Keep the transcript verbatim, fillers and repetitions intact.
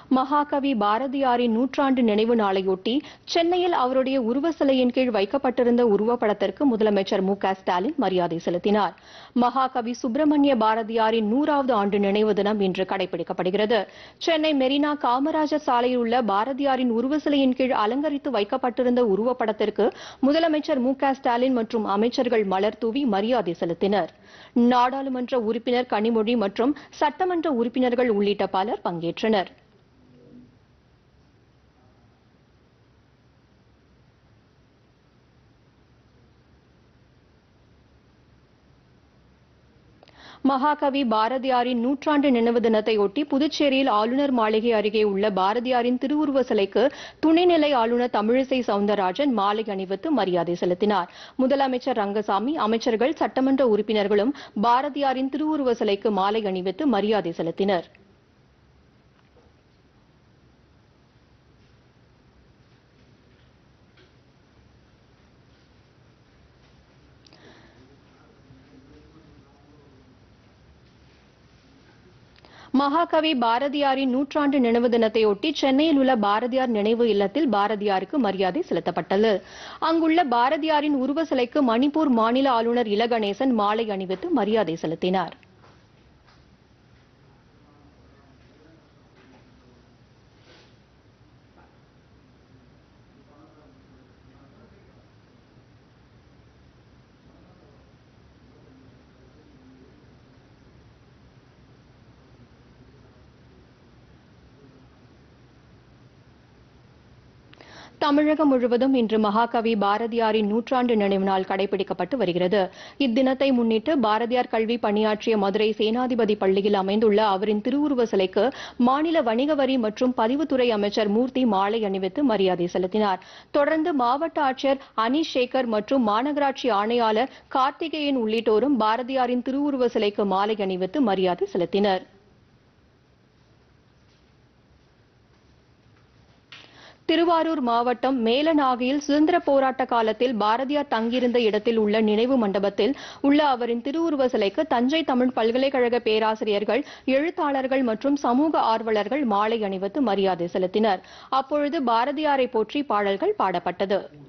மகாகவி பாரதியாரின் நூற்றாண்டு நினைவு நாளையொட்டி சென்னையில் அவருடைய உருவ சிலையின் கீழ் வைக்கப்பட்டிருந்த உருவப்படத்திற்கு முதலமைச்சர் மு க ஸ்டாலின் மரியாதை செலுத்தினார். மகாகவி சுப்பிரமணிய பாரதியாரின் நூறாவது ஆண்டு நினைவு தினம் இன்று கடைபிடிக்கப்படுகிறது. சென்னை மெரினா காமராஜர் சாலையில் உள்ள பாரதியாரின் உருவ சிலையின் கீழ் அலங்கரித்து வைக்கப்பட்டிருந்த உருவப்படத்திற்கு முதலமைச்சர் மு க ஸ்டாலின் மற்றும் அமைச்சர்கள் மலர் தூவி மரியாதை செலுத்தினர். நாடாளுமன்ற உறுப்பினர் கனிமொழி மற்றும் சட்டமன்ற உறுப்பினர்கள் உள்ளிட்ட பலர் பங்கேற்றனர். மகாகவி பாரதியாரின் நூற்றாண்டு நினைவு தினத்தையொட்டி புதுச்சேரியில் ஆளுநர் மாளிகை அருகே உள்ள பாரதியாரின் திருவுருவ சிலைக்கு துணைநிலை ஆளுநர் தமிழிசை சவுந்தரராஜன் மாலை அணிவித்து மரியாதை செலுத்தினார். முதலமைச்சர் ரங்கசாமி, அமைச்சர்கள், சட்டமன்ற உறுப்பினர்களும் பாரதியாரின் திருவுருவ சிலைக்கு மாலை அணிவித்து மரியாதை செலுத்தினர். மகாகவி பாரதியாரின் நூற்றாண்டு நினைவு தினத்தையொட்டி சென்னையில் உள்ள பாரதியார் நினைவு இல்லத்தில் பாரதியாருக்கு மரியாதை செலுத்தப்பட்டது. அங்குள்ள பாரதியாரின் உருவ சிலைக்கு மணிப்பூர் மாநில ஆளுநர் இல கணேசன் மாலை அணிவித்து மரியாதை செலுத்தினார். தமிழகம் முழுவதும் இன்று மகாகவி பாரதியாரின் நூற்றாண்டு நினைவு நாள் கடைபிடிக்கப்பட்டு வருகிறது. இத்தினத்தை முன்னிட்டு பாரதியார் கல்வி பணியாற்றிய மதுரை சேனாதிபதி பள்ளியில் அமைந்துள்ள அவரின் திருவுருவ சிலைக்கு மாநில வணிக வரி மற்றும் பதிவுத்துறை அமைச்சர் மூர்த்தி மாலை அணிவித்து மரியாதை செலுத்தினார். தொடர்ந்து மாவட்ட ஆட்சியர் அனீஷ் சேகர் மற்றும் மாநகராட்சி ஆணையாளர் கார்த்திகேயன் உள்ளிட்டோரும் பாரதியாரின் திருவுருவ சிலைக்கு மாலை அணிவித்து மரியாதை செலுத்தினர். திருவாரூர் மாவட்டம் மேலநாகையில் சுதந்திர போராட்ட காலத்தில் பாரதியார் தங்கியிருந்த இடத்தில் உள்ள நினைவு மண்டபத்தில் உள்ள அவரின் திருவுருவ சிலைக்கு தஞ்சை தமிழ் பல்கலைக்கழக பேராசிரியர்கள், எழுத்தாளர்கள் மற்றும் சமூக ஆர்வலர்கள் மாலை அணிவித்து மரியாதை செலுத்தினர். அப்பொழுது பாரதியாரை போற்றி பாடல்கள் பாடப்பட்டது.